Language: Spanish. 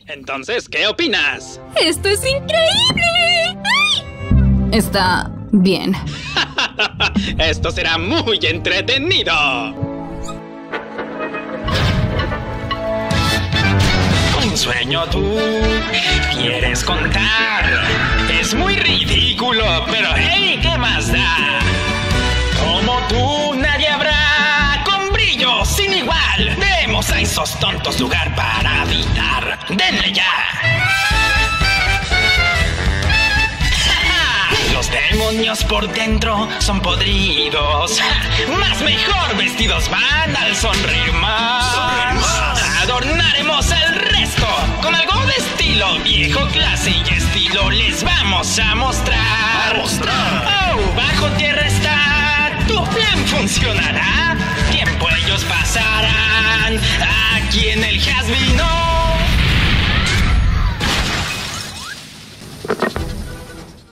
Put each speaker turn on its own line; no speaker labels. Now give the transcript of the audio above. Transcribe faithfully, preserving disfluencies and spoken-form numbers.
Entonces, ¿qué opinas?
¡Esto es increíble! ¡Ay! Está bien.
Esto será muy entretenido. Un sueño tú quieres contar. Es muy ridículo, pero hey, ¿qué más da? Como tú nadie habrá, con brillo sin igual. Demos a esos tontos lugar para habitar. ¡Denle ya! Los demonios por dentro son podridos. Más mejor vestidos van al sonreír más. Sonreír más. Adornaremos el resto con algo de estilo, viejo, clase y estilo. Les vamos a mostrar. A mostrar. Oh, bajo tierra está. Tu plan funcionará. Tiempo ellos pasarán aquí en el Has Been.